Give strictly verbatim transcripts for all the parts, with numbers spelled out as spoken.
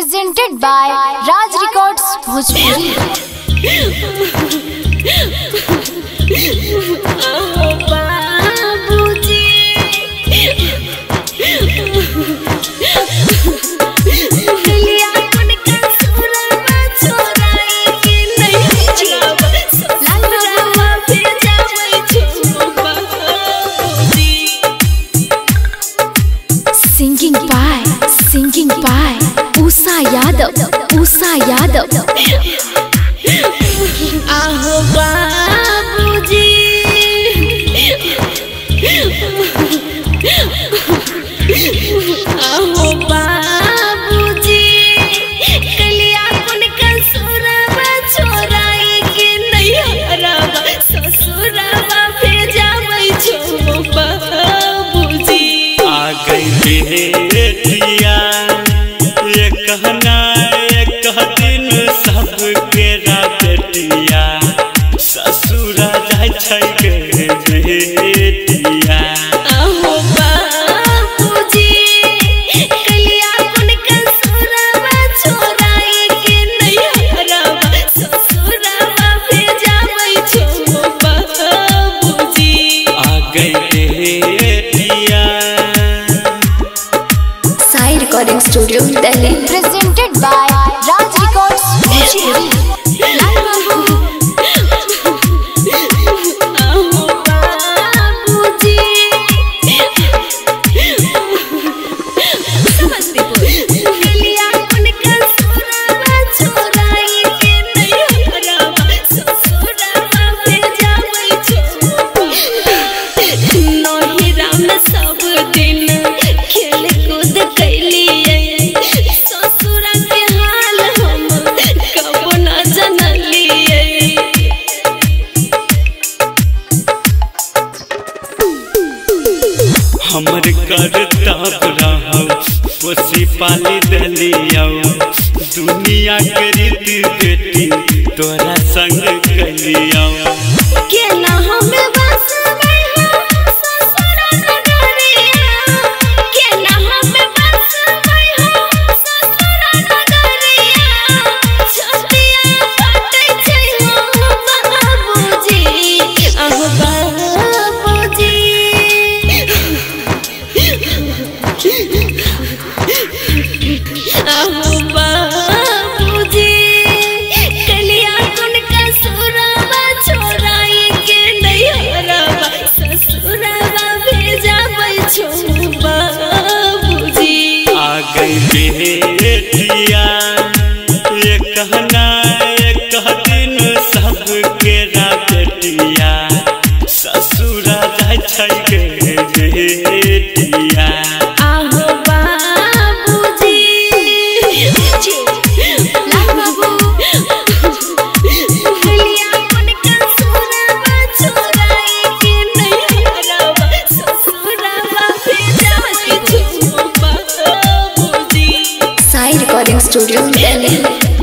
Presented by Raj Records Bhojpuri. Singing by, singing by Usha Yadav, Usha Yadav. आहो बाबूजी, आहो बाबूजी, कलिया कुन कसुरवा छोराई के नैहरवा ससुरवा भेजाबै छो बाबूजी। आ गई बेटिया ये कहना एक दिन सबके बेटिया ससुरा जाय छै गे बेटिया। आहो बाबूजी, कलिया कुन कसुरवा छोराई के नैहरवा ससुरवा भेजाबै छो बाबूजी। आ गई बेटिया। Sai Recording Studio, Delhi. Presented by Raj Records Bhojpuri. आहो बाबूजी, कलिया कुन कसुरवा छोराई के नैहरवा ससुरवा भेजाबै छो। नैहरा में सब दिन खेल कूद कैलियै, ससुरा के हाल हम कबो न जनलियै। हमर करतब रहौ पोसी पाली देलियौ, दुनिया के रीति बेटी तोरा संग कलियौ। केना हमें बसबै हो ससुरा नगरिया, केना हमें बसबै हो ससुरा नगरिया। छतिया फटै छै हो बाबूजी, आहो बाबूजी, आहो बाबूजी, कलिया कुन कसुरवा छोराई के नैहरवा ससुरवा भेजाबै छो बाबूजी। आ गई बेटिया ये कहना एक दिन सबके बेटिया ससुरा जाय छै गे बेटिया। आहो बाबूजी, लाल बाबू, कलिया कुन कसुरवा छोराई के नैहरवा ससुरवा भेजाबै छो बाबूजी। Sai Recording Studio, Delhi.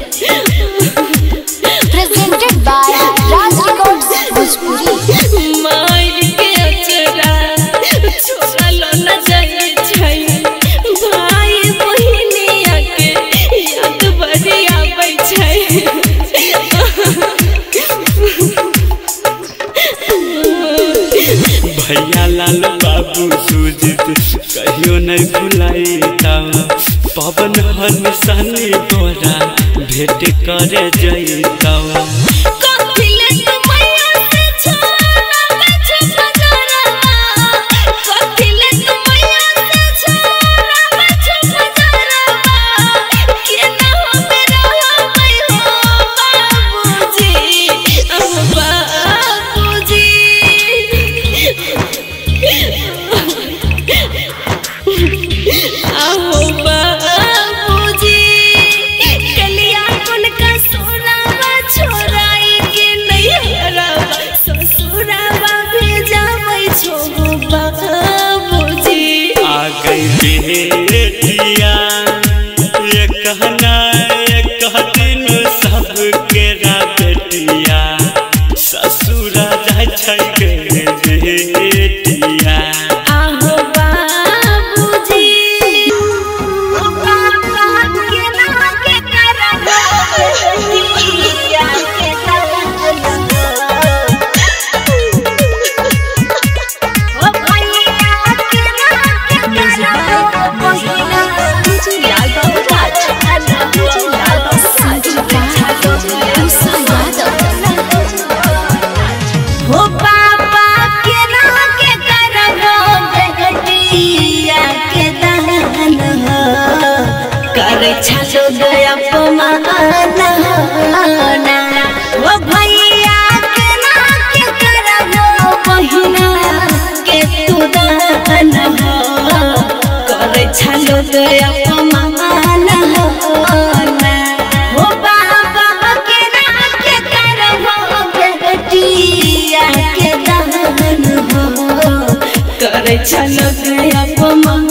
Presented by Raj Records Bhojpuri. मार के अचरा छोरा लो न जाए छै, भाई बहिनिया के याद बड़ी आबै छै। भैया लाल बाबू सुजित कहियो नहीं भुलाइता, पवन हर निशानी तोरा भेंट करे जइता। कथिले तू मैया से छोड़ाबै छो बजारवा, कथिले तू मैया से छोड़ाबै छो बजारवा। केना हमें रहबै हो बाबूजी, आहो बाबूजी, आहो बाबूजी, कलिया कुन कसुरवा छोराई के नैहरवा ससुरवा भेजाबै छो बाबूजी। आ गई बेटिया ये कहना एक दिन सबके बेटिया ससुरा जाय छै गे बेटिया। आहो बाबूजी, करे छलो गया अपमान वो भैया के ना के करबो बहिना के तू दान हो करे छलो गया अपमान वो बाबा के ना के करबो बेटिया के दान हो करे छलो गया अपमान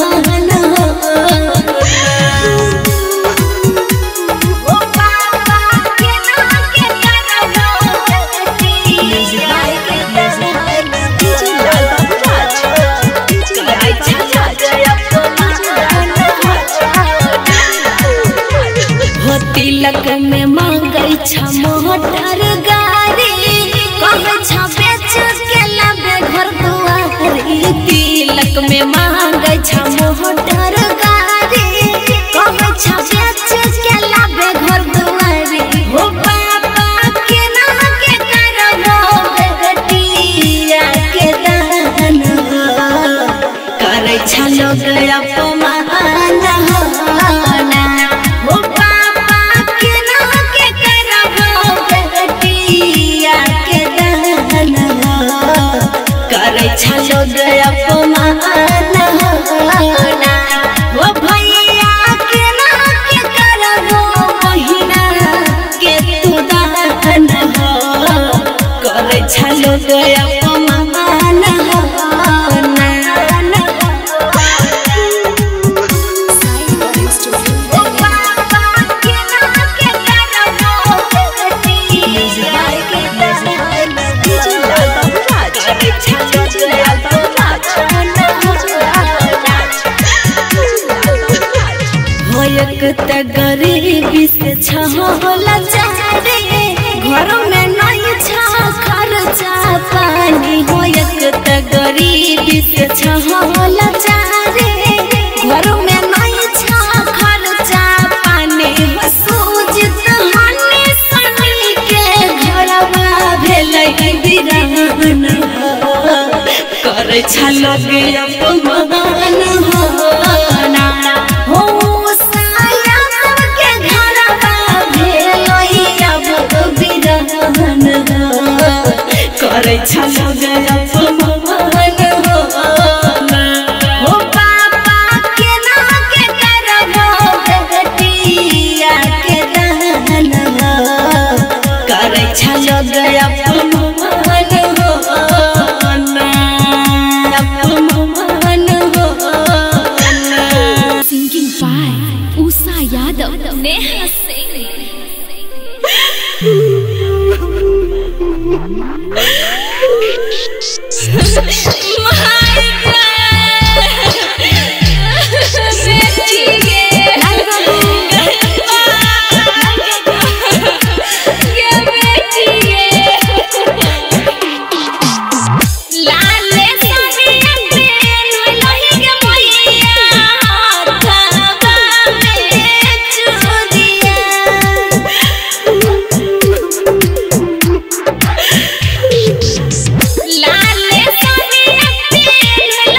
तिलक में मांगई छ मोटर गाड़ी कहे छ बेच के लाबे घर दुआरी तिलक में मांगई छ मोटर गाड़ी कहे छ बेच के लाबे घर दुआरी हो बाबा के ना के करबो बेटिया के दान करे छ लोग अपमान छलो गया अपमान वो भैया के ना के करबो बहिना के तू दान हो करे छलो गया अपमान त गरीबी से छहोला चारे घर में नहीं छ खर्चा पानी हो एक त गरीबी से छहोला चारे घर में नहीं छ खर्चा पानी सूजित हनी सनी के घरवा भेलै बिरान करे छलो गया अपमान हो करे छलो गया अपमान हो बाबा के ना के करबो बेटिया के दान करे छलो गया अपमान अपमान सिंगिंग बाय उषा यादव नेहा सिंह लाले सोनिया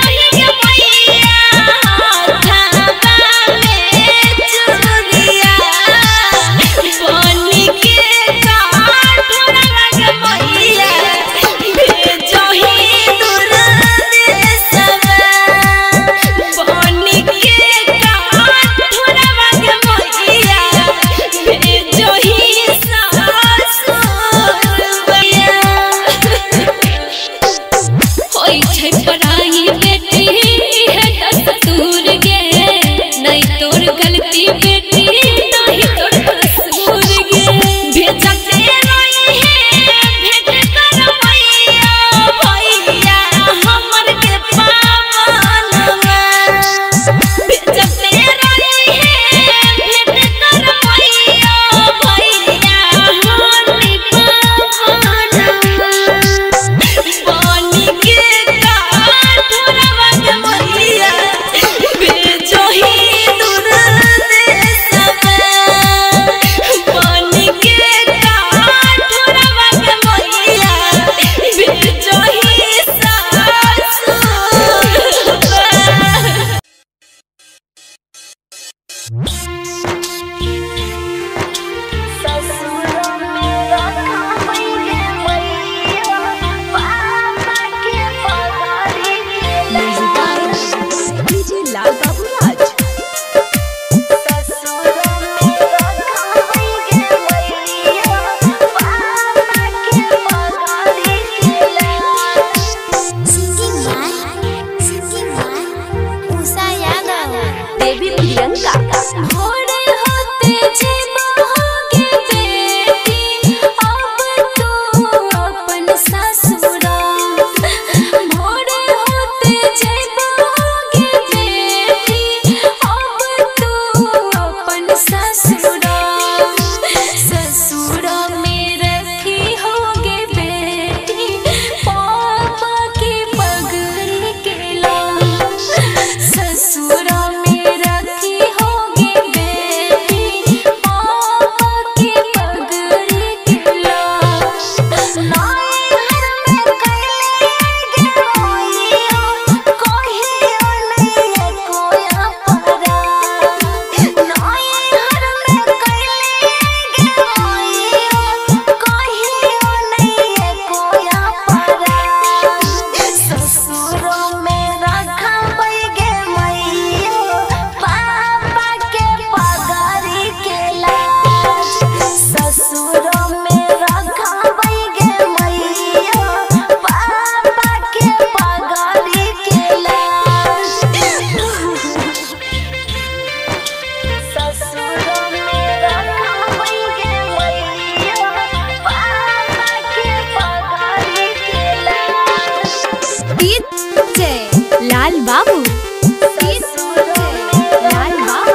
लाल बाबू लाल बाबू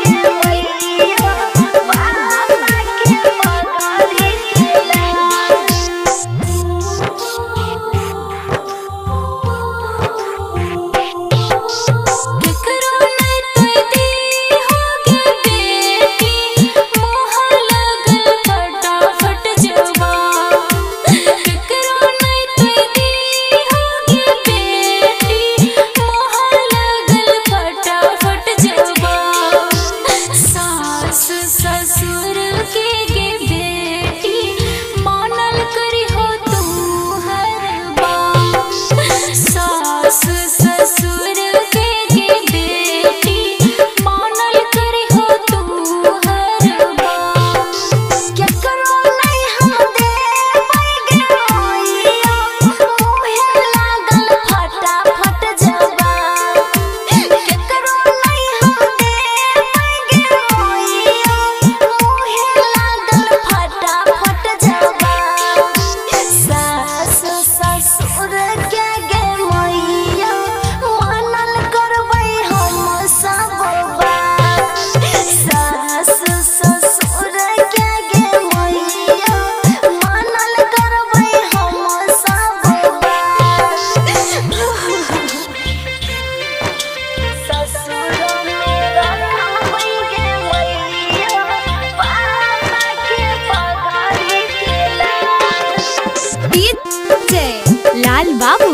लाल बाबू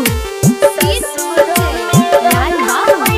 लाल बाबू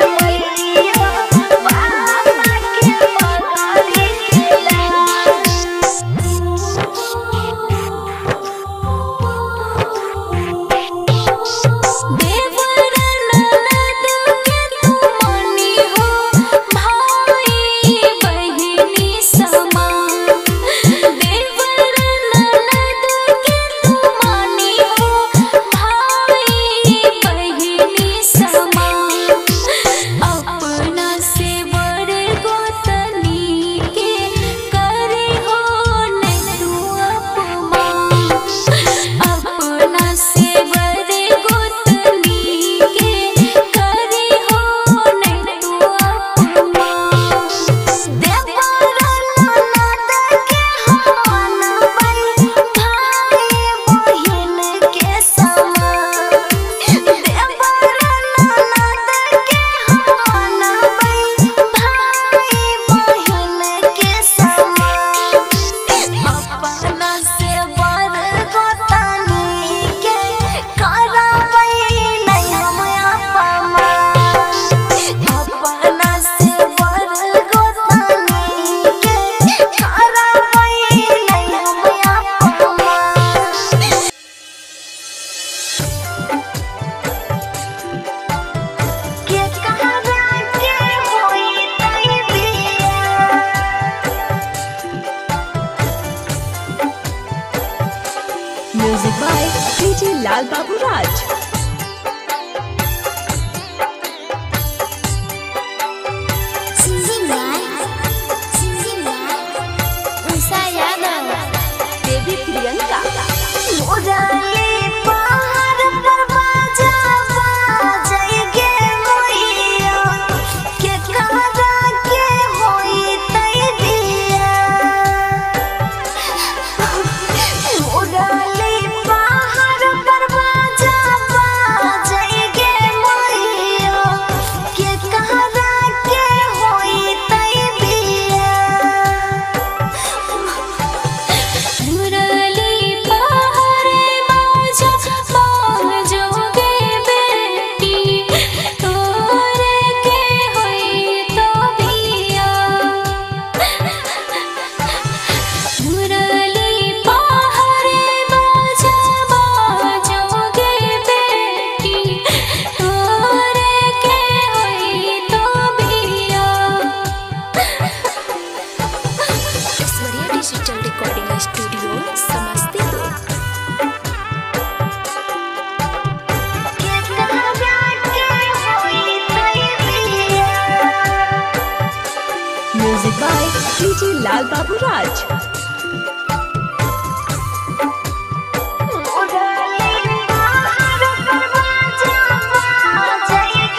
music by DJ Lal Babu Raj. Singing by singing by Usha Yadav Devi Priyanka. उड़ाले पहाड़ पर बाजा बाजाए गे मोहिया के कहरा के होई तई दिया। उड़ाले पहाड़ पर बाजा बाजाए गे मोहिया के कहरा के होई तई दिया। मुरली पहाड़े बाजा बाजोगे बेटी तोरे के होई तो बिया। मुरली पहाड़े बाजा बाजोगे बेटी तोरे के होई तो बिया। Aishwarya digital recording studio Samastipur. के कहरा के होई तई दिया। Music by DJ Lal Babu राज। उड़ाले पहाड़ पर बाजा बाजाए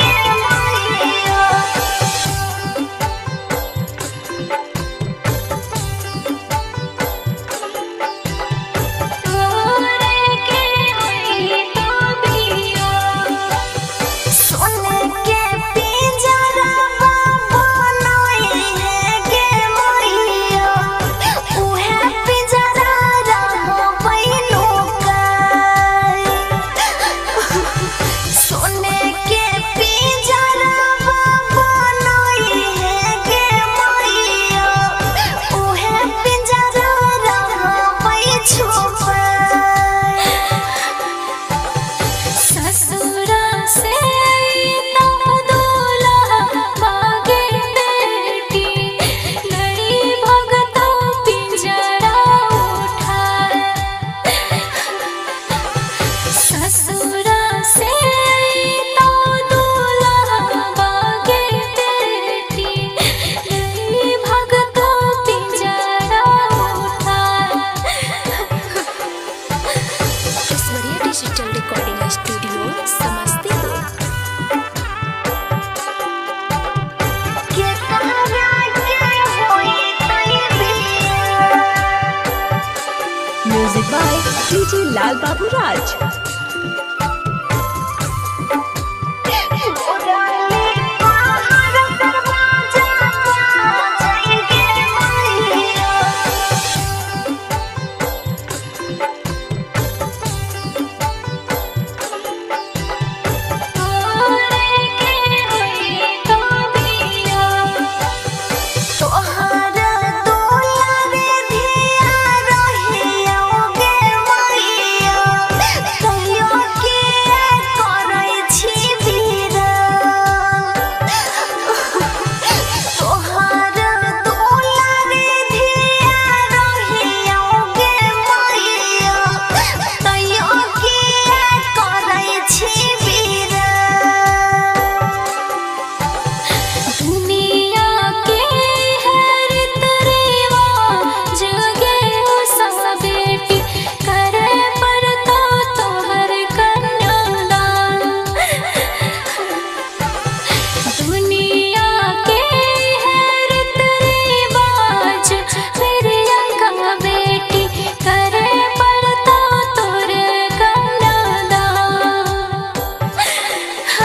डीजे लाल बाबू राज।